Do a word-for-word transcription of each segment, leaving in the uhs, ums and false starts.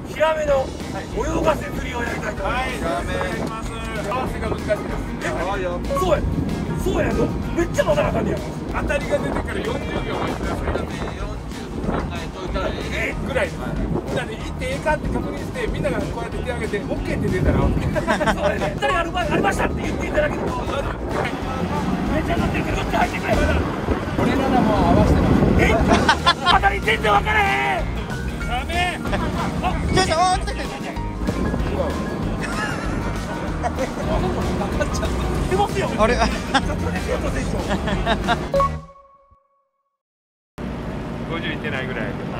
ヒラメの泳がせ釣りをやりたいと思います。 はい、ヒラメやります。合わせが難しいです。 そうや、そうやの。めっちゃ待たなあかんねやろ。 当たりが出てからよんじゅうびょう待ちください。よんじゅう考えといたらええぐらいです。なんで行ってええかって確認してみんながこうやって手挙げて オーケー って出たらそれね、二人ある場合ありましたって言っていただけると。めっちゃ乗ってるけどどっち入ってくれ。 俺ならもう合わせてます。 え？当たり全然分からへん。 ダメ。 よいしょ、おー、来た来た来た。 出ますよ。 あれ。 ごじゅういってないぐらいやけど。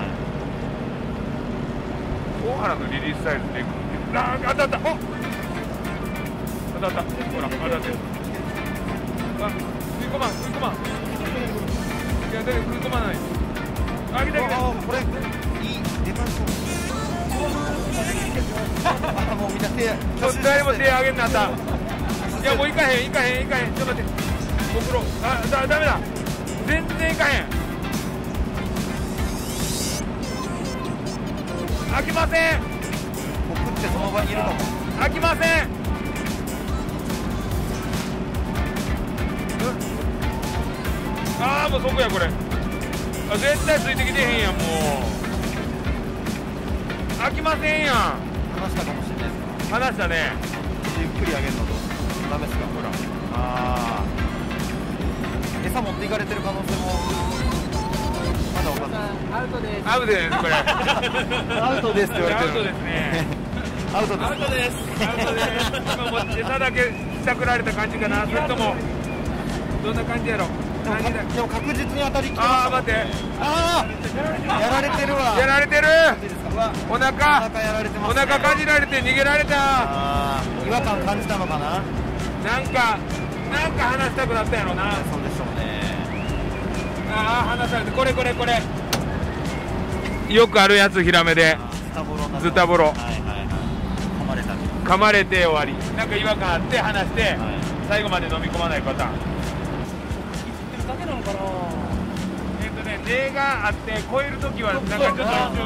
大原のリリースサイズでいく。あ、当たった。お。当たった。ほら、当たってる。あ、吸い込まん、吸い込まん。いや、だけど吸い込まない。あ、来た来た。 これいい出番そう。もうみんな手、 誰も手上げんなった。いやもう行かへん行かへん行かへん。ちょっと待って。ご苦労。あ、だダメだ。全然行かへん。開きません。 僕ってその場にいるかも。 開きません。ああもうそこやこれ。あ絶対ついてきてへんやんもう。開きませんやん。 話したかもしれないですか。 離したね。 ゆっくり上げるのとダメですか。 ほら。 ああ。餌持っていかれてる可能性もまだ分かんない。 アウトです。 アウトですこれ。 アウトですって言われてる。 アウトですね。 アウトです。 アウトです。アウトです。今もう餌だけしゃくられた感じかな。それともどんな感じやろ。 でもかでも確実に当たりきてます。 ああ待って。 ああ。やられてるわ。 やられてる。お腹。 お腹やられてます、ね。 お腹かじられて逃げられた。 ああ。違和感感じたのかな。 なんかなんか話したくなったやろな。 そうでしょうね。 ああ話されてこれこれこれ。よくあるやつヒラメで。ズタボロ。はいはいはい。噛まれた。噛まれて終わり。なんか違和感あって話して、はい、最後まで飲み込まないパターン。 だけなのかな。 えっとね、根があって超えるときはなんかちょっと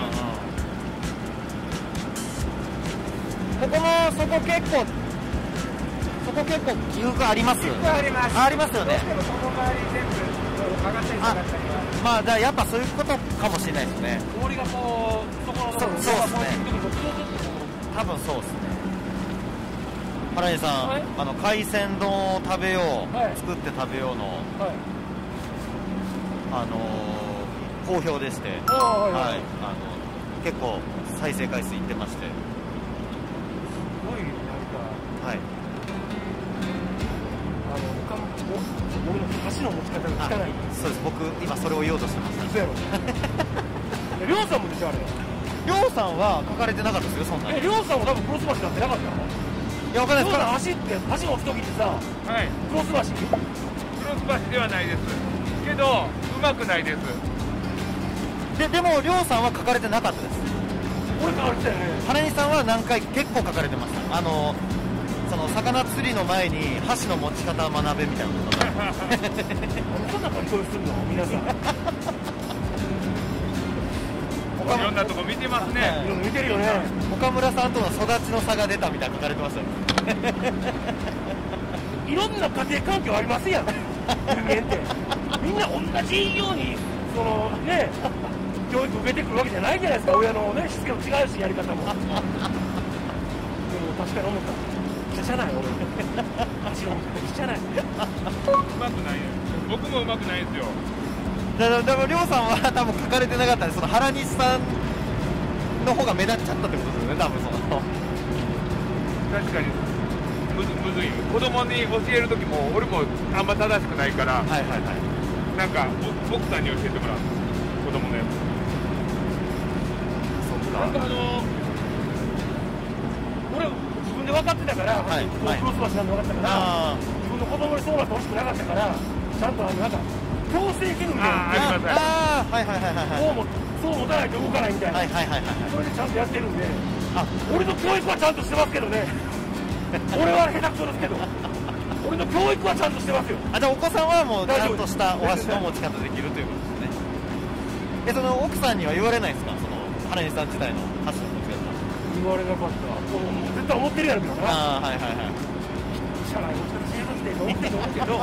ここもそこ結構そこ結構起伏あります。 あります。 ありますよね。 そこ周り全部上がったり下がったりは。 まあだやっぱそういうことかもしれないですね。 氷がこうそこのそうそうですね。多分そうですね。原西さん、はい、あの海鮮丼を食べよう、はい、作って食べようの、はい、あのー、好評でして、はい、はい、あの結構再生回数いってまして、すごいなんか、はい、あの他の俺の箸の持ち方が汚い。 そうです。僕今それを言おうとしてました。 そうやろ。りょうさんもでしょあれ。 りょうさんは書かれてなかったですよそんなに。 えりょうさんも多分クロス橋なんてなかったの。 いやわかんないですから。 走って走の置く時ってさ、はい、クロス橋。 クロス橋ではないです。けどうまくないです。 ででもりょうさんは書かれてなかったです。 俺書かれてたよね。 原西さんは何回結構書かれてました。あのその魚釣りの前に箸の持ち方を学べみたいなこと。 そんな感じするの皆さん。 いろんなとこ見てますね。 いろんな見てるよね。 岡村さんとの育ちの差が出たみたいな書かれてましたよ。 いろんな家庭環境ありますやん。人間ってみんな同じようにそのね教育受けてくるわけじゃないじゃないですか。親のねしつけも違うしやり方も。でも確かに思った。しゃない俺。足のしゃない。うまくないよ。僕もうまくないですよ。 だからでもりょうさんは多分書かれてなかったんで、その原西さんの方が目立っちゃったってことですよね多分その。 確かにむずむずい。子供に教える時も俺もあんま正しくないから。はいはいはい。なんか奥さんに教えてもらう子供のやつ。 そっか。 なんかあの俺自分で分かってたから、はい、クロス橋なんで分かったから、自分の子供にそうなってほしくなかったから、ちゃんとあのなんか強制義務みたいな。 あります。 ああはいはいはいはい。 そうもそう持たないと動かないみたいな。はいはいはいはい。それでちゃんとやってるんで、あ俺の教育はちゃんとしてますけどね。俺は下手くそですけど、俺の教育はちゃんとしてますよ。 あじゃあお子さんはもうちゃんとしたお箸の持ち方できるということですね。えその奥さんには言われないですか、その原西さん自体の箸の持ち方。 言われなかった。絶対思ってるやろけどな。 ああはいはいはい。 社内もちょっと知りまして思ってると思うけど。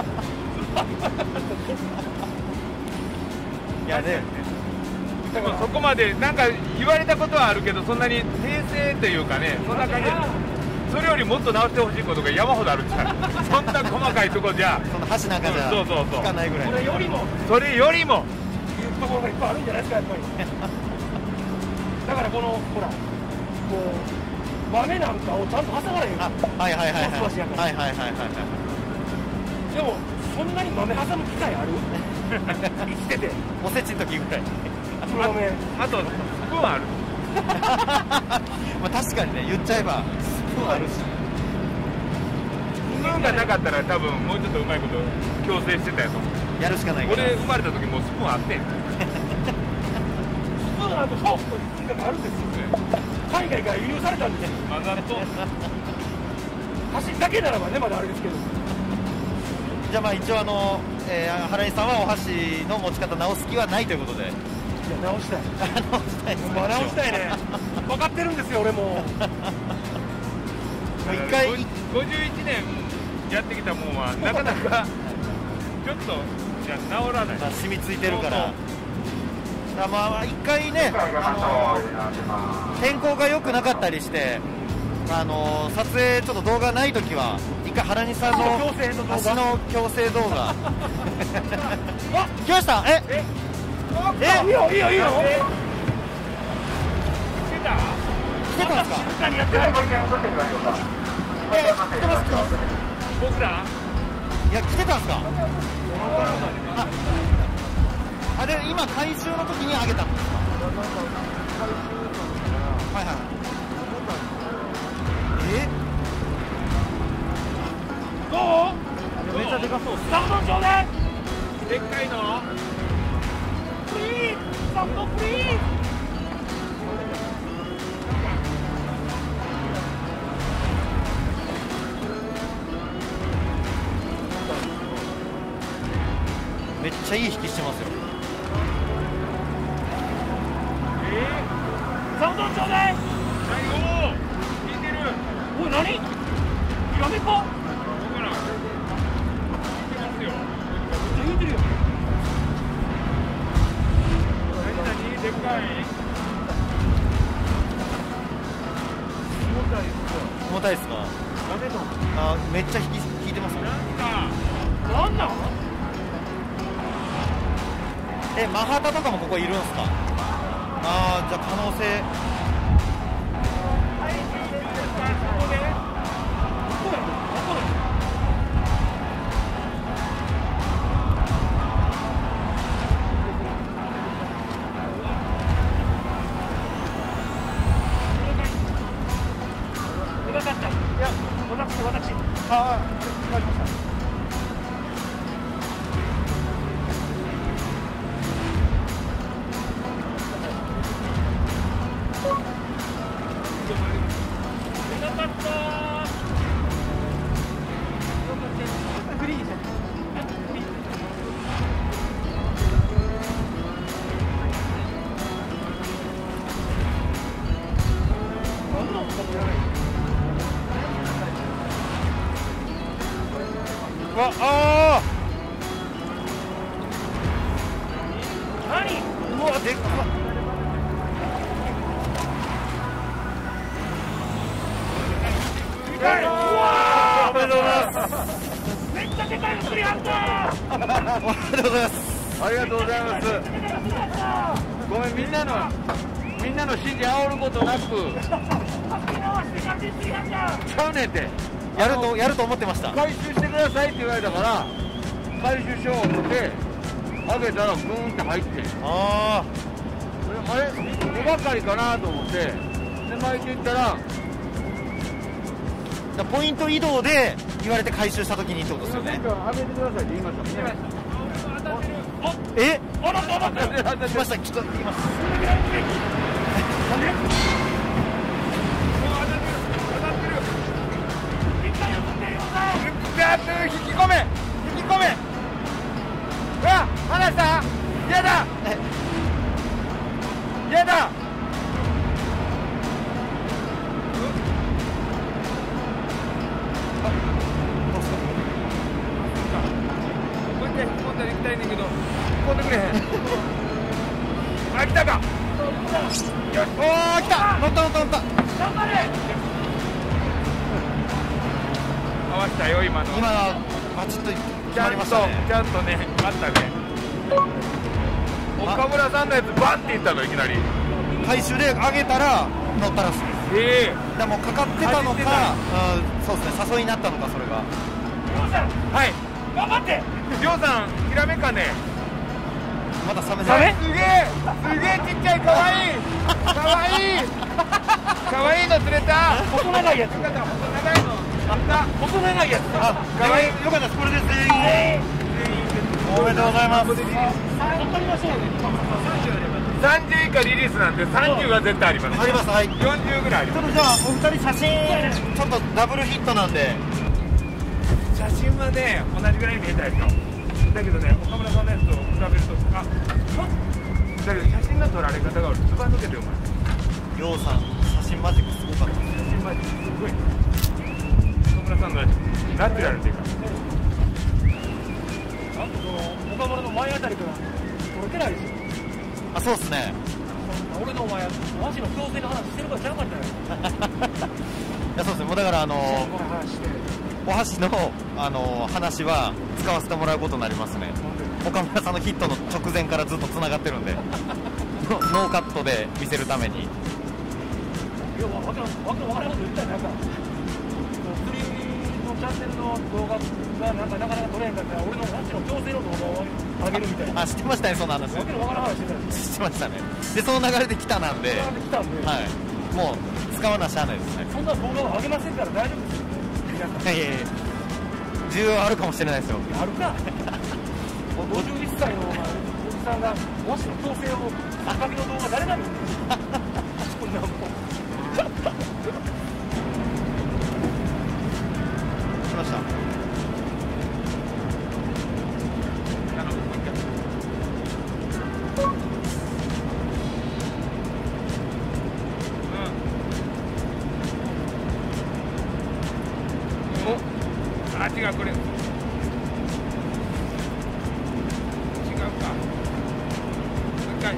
いやね。 でもそこまでなんか言われたことはあるけど、そんなに訂正というかね、そんな感じで、それよりもっと直してほしいことが山ほどあるじゃん。そんな細かいとこじゃその箸なんかじゃそうそうそう聞かないぐらい。 それよりもそれよりもいうところがいっぱいあるんじゃないですか、やっぱり。だからこのほらこう豆なんかをちゃんと挟まないよ。 はいはいはいはいもう少しやからはいはいはいはいはい。 でもそんなに豆挟む機会ある？生きてておせちの時ぐらい。 黒豆。 あとスプーンある。 まあ確かにね、言っちゃえばスプーンあるし。 スプーンがなかったら多分もうちょっとうまいこと矯正してたやと思う。 やるしかないから。 俺生まれた時もうスプーンあってん。 スプーンあとフォークという文化があるんですよ。海外から輸入されたんでね。 まだと箸だけならばねまだあれですけど。 じゃあまあ一応あの、えー、原井さんはお箸の持ち方直す気はないということで。 いや直したい。 直したいですまあ直したいね。分かってるんですよ俺も。 一回ごじゅういちねんやってきたもんはなかなかちょっとじゃ治らない。 まあ染みついてるから。だからまあ一回ね、あの天候が良くなかったりして、あの撮影ちょっと動画ないときは一回原西さんの足の矯正動画。あ、来ました。ええいいよいいよいいよ。 来てた？ 来てたんですか？ 静かにやってない。 え、来てますか？ 僕ら？ いや来てたんですか？あ、あれ今回収の時にあげたんですか？はいはい。え？ どう？めっちゃでかそう。サウンドちょうだい。 でっかいの？ プリーズ、サウンドプリーズ。 めっちゃいい引きしてますよ。 えー、サウンドちょうだい。 最後聞いてる。 おい何？ひらめか？ 僕ら聞いてますよ。 めっちゃ言うてるよ。 何何でっかい？ 重たいですよ。 重たいですか？ ダメだ。 あ、めっちゃ引き引いてますよ。 なんかなんなん？ え、マハタとかもここいるんですか？ああ、じゃあ可能性。わあ何？ うわでっか。 でかい。うわおめでとうございます。 めっちゃでかいの釣りあった。 おめでとうございます。 ありがとうございます。ごめん、みんなのみんなの指示煽ることなく。ちゃうねんて。 やるとやると思ってました。 回収してくださいって言われたから回収しようとって上げたらグーンって入って、 ああれ手がかりかなと思ってで巻いていったらあ、ポイント移動で言われて回収した時にってことですよね。 上げてくださいって言いましたもんね。 え、 当たってる。当たってる。 来ました。ちょっと行きます。 引き込め引き込め。うわ離した。やだやだ乗った乗った乗った。 頑張れ。 合わせたよ今の。 今バチッと決まりましたね。 ちゃんとね、あったね。岡村さんのやつバンっていったのいきなり。 回収で上げたら乗ったらしいです。 ええ。 でもかかってたのか、うん、そうですね、誘いになったのかそれが。 りょうさん、 はい。 頑張って。 りょうさん、ひらめかね。 まだサメサメ？ すげえ、すげえちっちゃい、かわいい。かわいい。かわいいの釣れた。 細長いやつ。 細長いの。あった。 細長いやつ。 あ、かわいい。よかったです。これで全員。おめでとうございます。 取りましょうね。 さんじゅう以下リリースなんでさんじゅうは絶対あります。 あります。はい。 よんじゅうぐらいあります。 ちょっとじゃあお二人写真ちょっとダブルヒットなんで。 写真はね同じぐらい見えたでしょ。だけどね岡村さんのやつと比べるとあだけど写真の撮られ方が俺ずば抜けてうまい。 りょうさん写真マジックすごかったです。 写真マジックすごい。岡村さんのナチュラルっていうか。 あとその岡村の前あたりから取れてないですよ。 あ、そうですね。 俺のお前お箸の強制の話してるからちゃうかったよ。 いやそうですね。もうだからあのこの話してお箸のあの話は使わせてもらうことになりますね。岡村さんのヒットの直前からずっとつながってるんでノーカットで見せるために。 いやわけわけわからんこと言ったよ。なんか釣りのチャンネルの動画がなんかなかなか撮れへんかったら俺のお箸の強制の動画を上げるみたいな。 あ、知ってましたね、そんな話。 わけのわからん話してたよ。 知ってましたね。でその流れで来たなんで、 来たんで、 はい、もう使わなしゃあないですね。 そんな動画を上げませんから大丈夫ですよ。皆さんいやいやいや、需要あるかもしれないですよ。 あるか。ごじゅういっさいのお前おじさんがお箸の強制を赤木の動画誰が見るの。そんなもん。 来ました。 あ、違うこれ。違うか。深い。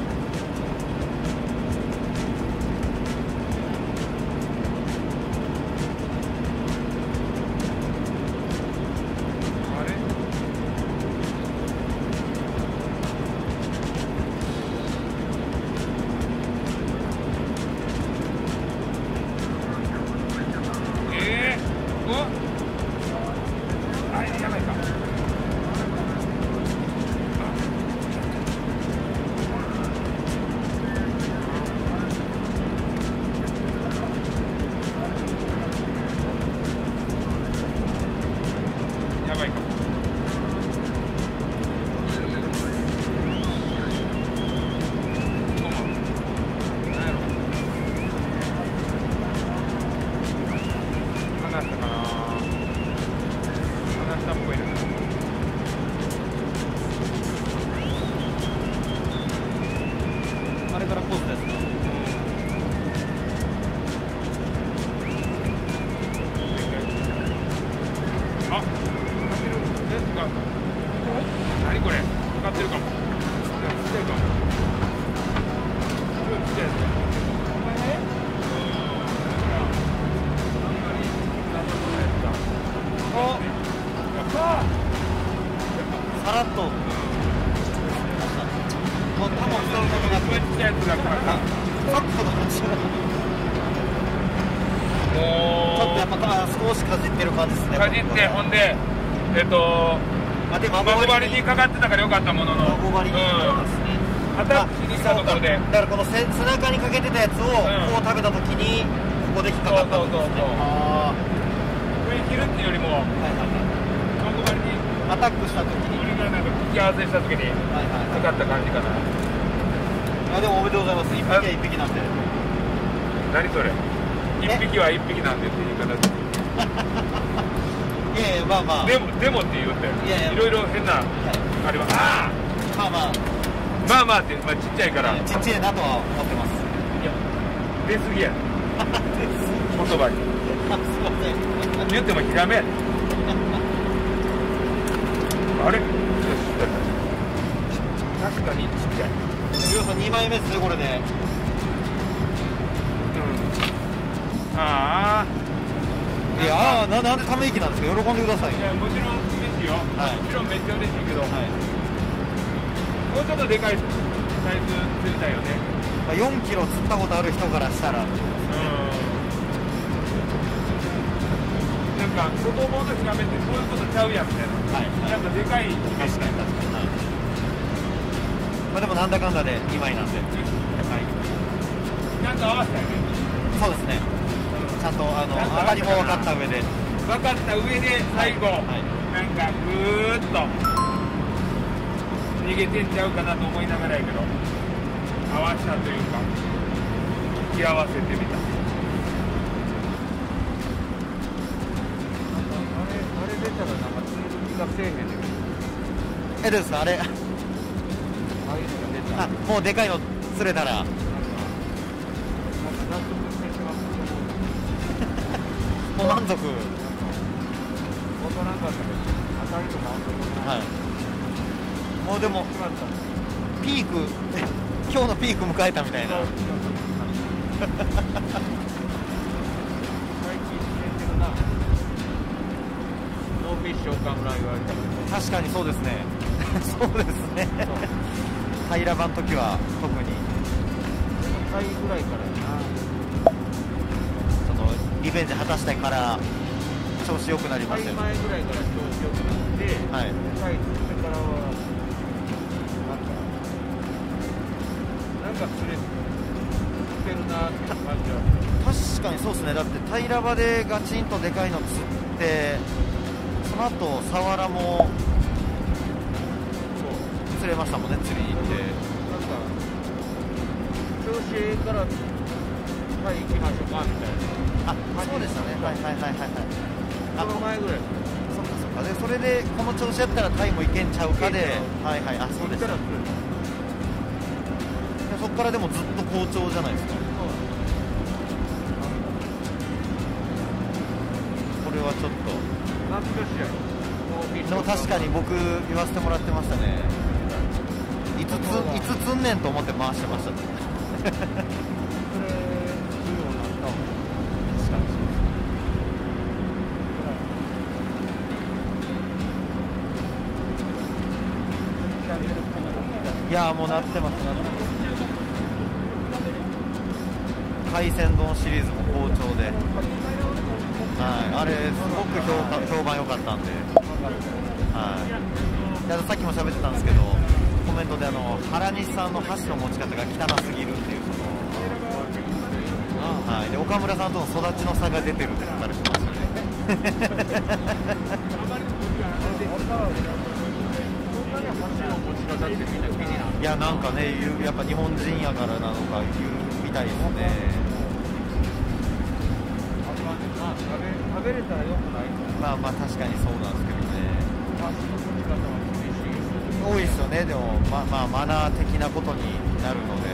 あれ？ええー。お？あれやばいか。やばいか。離したかな。離したっぽいな。 あれからコースですか。 あ、使ってる。え、違う。何これ？使ってるかも。使ってるかも。すごいちっちゃいやつだ。お前ね。あんまりなんともないやつだ。 お、さらっと。もう多分使うことなく。 ちっちゃいやつだからな。 さっきと同じ。ちょっとやっぱ少しかじってる感じですね。 かじってほんでえっとあで孫針にかかってたからよかったものの孫針にかかってますね。 アタックしに来たところでだからこの背中にかけてたやつをこう食べた時にここで引っかかったんですね。ああ。 上切るっていうよりもはいはいはい。 孫針にアタックした時に。 これがなんか引き合わせした時にかかった感じかな。 あでもおめでとうございます。一匹は一匹なんで。 何それ？一匹は一匹なんでっていう言い方で。 いやいやまあまあ。 でもでもって言ったよ。 いやいやいろいろ変なあれは。ああ。 まあまあ。 まあまあってまあちっちゃいから。 ちっちゃいなとは思ってます。 いや出過ぎや。言葉に。 あすいません。 言ってもヒラメ。あれ？確かにちっちゃい。 りょうさんにまいめですねこれで。 ああいやあななんでため息なんですか。喜んでください。 いやもちろん嬉しいよ、はい、もちろんめっちゃ嬉しいけど、はい、もうちょっとでかいサイズ釣りたいよね。 まあ、よんキロ釣ったことある人からしたら、うん、 なんか子供のヒラメってそういうことちゃうやんみたいな、はい、なんかでかいイメージ。確かに確かに、はい、 まあでもなんだかんだでにまいなんで、はい、 ちゃんと合わせてあげる。 そうですね、ちゃんとあのあまりも分かった上で分かった上で最後、はいはい、なんかぐーっと逃げてんちゃうかなと思いながらやけど合わせたというか引き合わせてみた。あれあれ出たらなんか釣る気がせえへんねんけど。 えどうですかあれ。ああいうのが出たらあもうでかいの釣れたらもう満足。 わからんかったけど、当たりとかあったはい。もうでもピーク今日のピーク迎えたみたいな。 最近出てるな。ノーフィッシュ岡村言われたけど。 確かにそうですね。そうですね。平場の時は特に。 タイぐらいからやな。 リベンジ果たしてから調子良くなりましたよ。 前ぐらいから調子良くなって、はい、タイ釣ってからはなんかなんか釣れ釣れるなって感じは。 確かにそうですね。だって平場でガチンとでかいの釣ってその後サワラも釣れましたもんね。釣りに行ってなんか調子ええからタイ行きましょうかみたいな。 あ、そうでしたね。はいはいはいはいはい。 その前ぐらい。 そっかそっか。でそれでこの調子やったらタイもいけんちゃうかで、はいはい。あ、そうでした。でそっからでもずっと好調じゃないですか。これはちょっと。 懐かしいやろ。 でも確かに僕言わせてもらってましたね。いつついつつんねんと思って回してました。いやもうなってますなってます。海鮮丼シリーズも好調で、はい、あれすごく評価評判良かったんで、はい、でさっきも喋ってたんですけどコメントであの原西さんの箸の持ち方が汚すぎるっていうその、はい、で岡村さんとの育ちの差が出てるって書かれてましたね。いやなんかねやっぱ日本人やからなのか言うみたいですね。 食べれたらよくない。 まあまあ確かにそうなんですけどね。多いですよね。でもまあまあマナー的なことになるので、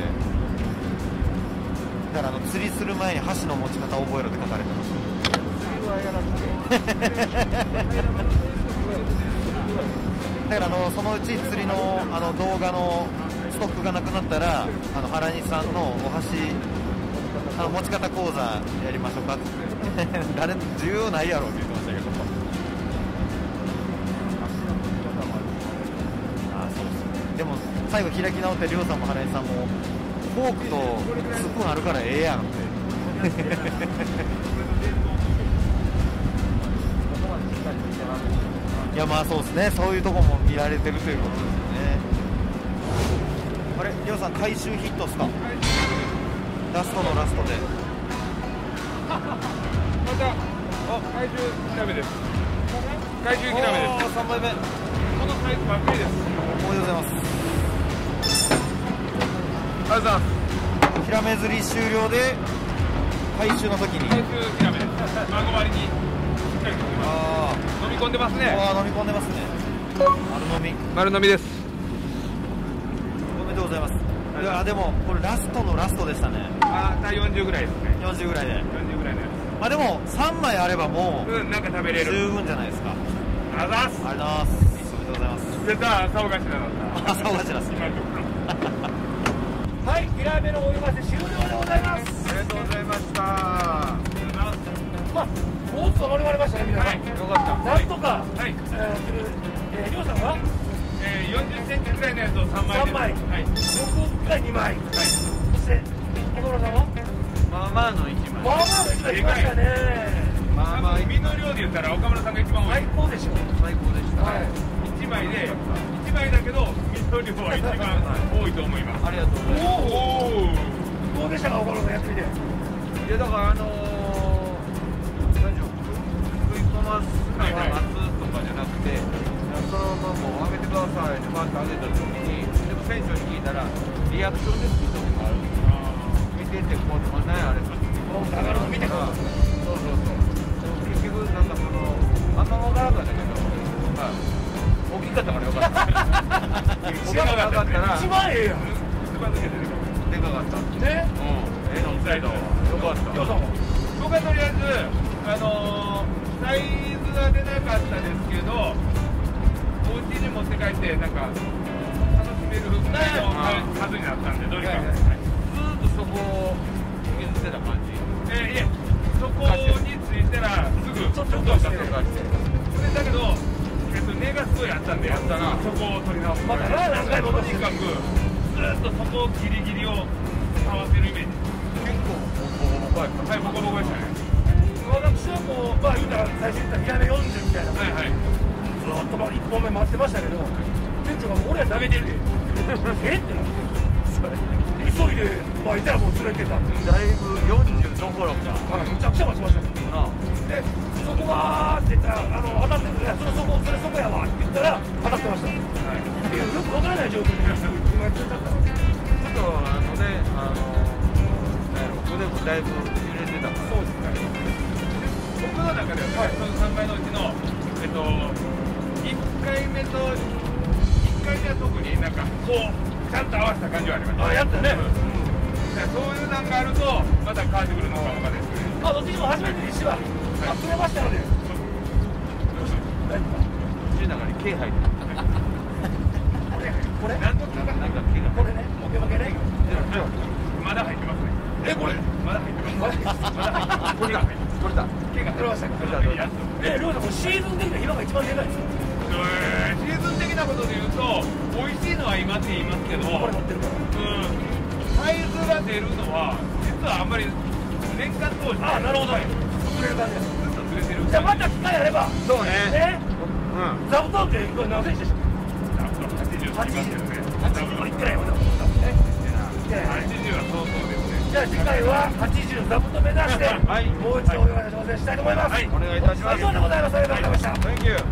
だからあの釣りする前に箸の持ち方を覚えろって書かれてます。釣りはやらなくて。だからあのそのうち釣りのあの動画のストックがなくなったらあの原西さんのお箸あの持ち方講座やりましょうかって誰重要ないやろって言ってましたけど。あそうですね。でも最後開き直って亮さんも原西さんもフォークとスプーンあるからええやんっていやまあそうですね。そういうとこも見られてるということですよね。あれ亮さん回収ヒットっすか。ラストのラストでまたあ回収ヒラメです。回収ヒラメです。 さんばいめこのサイズばっかりです。 おめでとうございます。 ありがとうございます。 ヒラメ釣り終了で回収の時に回収ヒラメです。孫張りにあ飲み込んでますね。 あ飲み込んでますね。丸飲み丸飲みです。 おめでとうございます。いやでもこれラストのラストでしたね。 ああよんじゅうぐらいですね。 よんじゅうぐらいでよんじゅうぐらいでまあでもさんまいあればもう、 うん、なんか食べれる十分じゃないですか。 ありがとうございます。 ありがとうございます。おめでとうございます。 絶対朝おかしなの朝おかしなすね。 はい、ヒラメのお湯ませ終了でございます。 ありがとうございました。 な。 よかった。 なんとか、 はい。 えー、りょうさんはえー、よんじゅっセンチぐらいのやつをさんまい。さんまい。はい。 僕がにまい。はい。そして小室さんはまあまあのいちまい。 まあまあのいちまい来ましたね。 まあまあ身の量で言ったら岡村さんが一番多い。 最高でしょ。 最高でした。 はい。 いちまいでいちまいだけど身の量は一番多いと思います。 ありがとうございます。 おお。どうでしたか岡村さんやってみて。 いやだからあのー、何でしょう、食い込ますなんか待つとかじゃなくて、そのままもう上げてくださいってバッと上げた時に、でも船長に聞いたらリアクションで作ったことがある。見ててこうとかねあれか。 上がるの見てください。 そうそうそう。結局なんかそのあんま分からなかったけど、はい、大きかったからよかった。大きかったら一番ええやん。 一番抜けてる。 でかかったね。 うん。ええのサイドよかった。 りょうさんも僕はとりあえずあのー、サイズは出なかったですけど、お家に持って帰ってなんか楽しめるぐらいの数になったんで、どうにか。 ずーっとそこを削ってた感じ。 えー、いえ、そこに着いたらすぐちょっとしてる。 それだけど、えっと根がすごいあったんで、やったな。そこを取り直す。 またな何回もとにかくずっとそこギリギリを合わせるイメージ。 結構ボコボコやった。 はい、ボコボコでしたね。 私はもうまあ言うたら最初言ったらヒラメよんじゅうみたいな。 はいはい。 ずっとまあいっぽんめ待ってましたけど、店長がもう俺は投げてるで。えってなって。急いでまあいたらもう釣れてたんで。 だいぶよんじゅうどころか。 あのむちゃくちゃ待ちましたね。で、そこはって言ったらあの当たってる。いやそれそこそれそこやわって言ったら当たってました。はい。いやよくわからない状況で今やっちゃったから。 ちょっとあのね、あの腕もだいぶ揺れてたから。 そうですね。 僕の中では、はい、そのさんばいのうちの、えっと、いっかいめといっかいめは特になんかこうちゃんと合わせた感じはありました。 あ、やったね。 うん、そういうなんがあるとまた変わってくるのかもかですね。 あ、どっちにも初めて石は、はい、集めましたので。大丈夫か。 口の中に毛入ってる。 これこれなんとかなんか毛が。 これね、モケモケね。 まだ入ってますね。 え、これまだ入ってます。まだ入ってます。これが入ってます。 これだ。 毛が取れましたか。 やっと。 え、りょうさんこれシーズン的な今が一番でかいですよ。 えー、シーズン的なことで言うと美味しいのは今って言いますけど、 これ乗ってるから。 うん、サイズが出るのは実はあんまり年間通して。 あ、なるほど。釣れる感じです。 ずっと釣れてる。 じゃあまた機会あれば。 そうね。 ね。 うん。 座布団ってこれ何センチでしたっけ？ はちじゅう。はちじゅうですね。 はちじゅういってないもんね。 はちじゅうは相当ですね。 じゃあ次回ははちじゅう座布団目指して、はい、もう一度お願い挑戦したいと思います。はい、 お願いいたします。 以上でございます。ありがとうございました。 Thank you。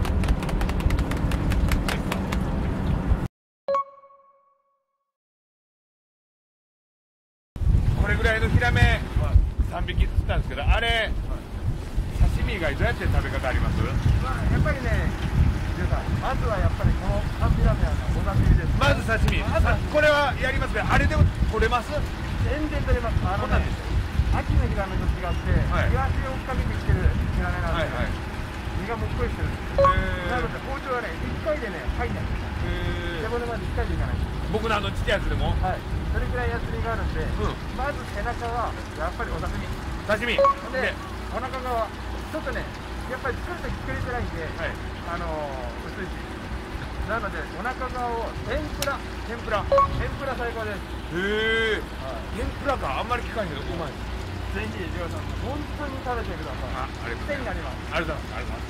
これぐらいのヒラメさんびき釣ったんですけど、あれ刺身以外どうやって食べ方あります？ まあ、やっぱりね、まずはやっぱりこのカンピラメはお刺身です。 まず刺身。これはやりますけど、あれでも取れます？ 全然取れます。あのね、秋のヒラメと違って、 はい、 イワシを追っかけてきてるヒラメなんで、はいはい、身がもっこりしてるんですよ。なので包丁はね、いっかいでね、入んないんですよ。背骨までいっかいでいかないんです。 僕のあのちっちゃいやつでも？ はい。それぐらい厚みがあるんで、うん、まず背中はやっぱりお刺身。 刺身。 で、お腹側、ちょっとね、やっぱり作るとき作りづらいんで、はい、あのー、薄いし。なので、お腹側を天ぷら。 天ぷら。 天ぷら最高です。 へえ、はい。天ぷらか、あんまり聞かないけど、うまい。 ぜひ、りょうさん、本当に食べてください。あ、ありがとうございます。癖になります。 ありがとうございます。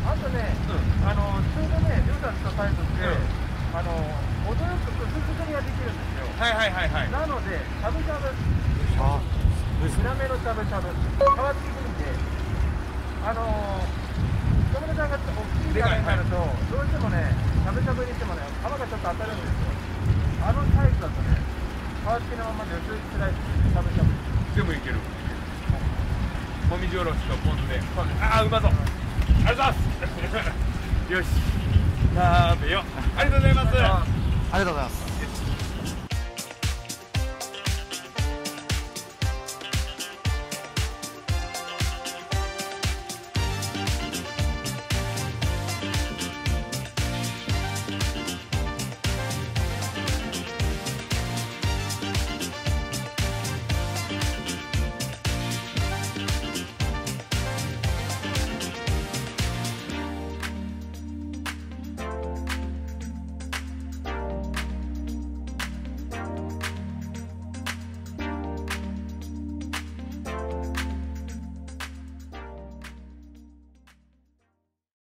あとね、うん、あの、ちょうどね、りょうさんとサイズって、うん、あの、程よく薄作りができるんですよ。 はいはいはいはい。 なので、しゃぶしゃぶ。あ、ヒラメのしゃぶしゃぶ。変わってくるんで、あの、小室さんが大きいヒラメになると、どうしてもね、しゃぶしゃぶにしてもね、皮がちょっと当たるんですよ。あのサイズだとね、皮付きのままで薄いスライス、しゃぶしゃぶ。 でもいける。もみじおろしとポン酢で。ああ、うまそう。ありがとうございます。よし。食べよう。ありがとうございます。 ありがとうございます。